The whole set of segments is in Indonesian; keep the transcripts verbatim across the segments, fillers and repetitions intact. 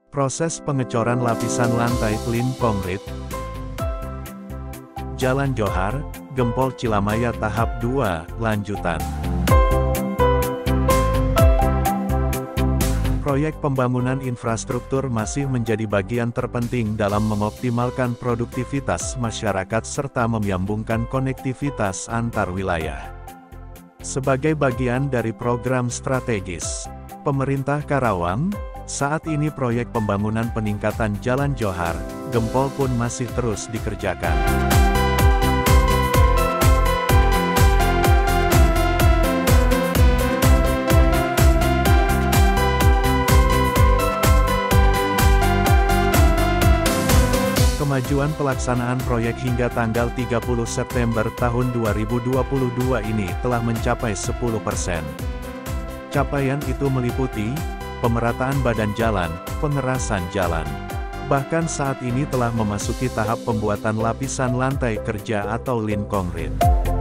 Proses pengecoran lapisan lantai clean konkrit. Jalan Johar, Gempol Cilamaya tahap dua, lanjutan. Proyek pembangunan infrastruktur masih menjadi bagian terpenting dalam mengoptimalkan produktivitas masyarakat serta menyambungkan konektivitas antar wilayah. Sebagai bagian dari program strategis pemerintah Karawang, saat ini proyek pembangunan peningkatan Jalan Johar, Gempol pun masih terus dikerjakan. Kemajuan pelaksanaan proyek hingga tanggal tiga puluh September tahun dua ribu dua puluh dua ini telah mencapai sepuluh persen. Capaian itu meliputi pemerataan badan jalan, pengerasan jalan. Bahkan saat ini telah memasuki tahap pembuatan lapisan lantai kerja atau lin konkrit.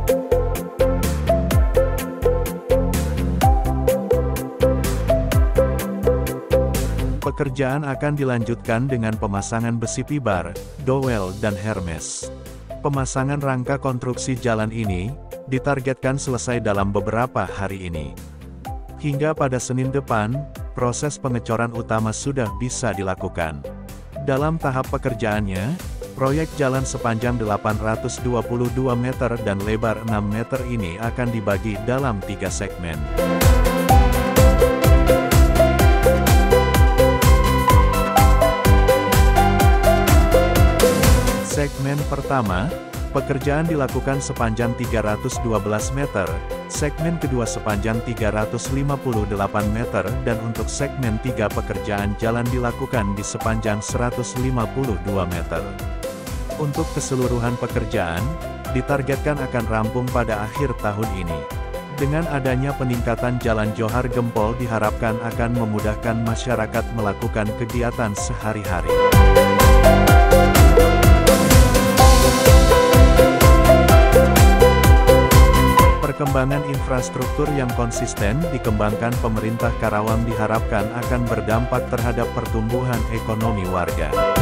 Pekerjaan akan dilanjutkan dengan pemasangan besi pibar, dowel dan hermes. Pemasangan rangka konstruksi jalan ini ditargetkan selesai dalam beberapa hari ini. Hingga pada Senin depan, proses pengecoran utama sudah bisa dilakukan. Dalam tahap pekerjaannya, proyek jalan sepanjang delapan ratus dua puluh dua meter dan lebar enam meter ini akan dibagi dalam tiga segmen. Segmen pertama, pekerjaan dilakukan sepanjang tiga ratus dua belas meter, segmen kedua sepanjang tiga ratus lima puluh delapan meter dan untuk segmen tiga pekerjaan jalan dilakukan di sepanjang seratus lima puluh dua meter. Untuk keseluruhan pekerjaan, ditargetkan akan rampung pada akhir tahun ini. Dengan adanya peningkatan Jalan Johar Gempol diharapkan akan memudahkan masyarakat melakukan kegiatan sehari-hari. Perkembangan infrastruktur yang konsisten dikembangkan pemerintah Karawang diharapkan akan berdampak terhadap pertumbuhan ekonomi warga.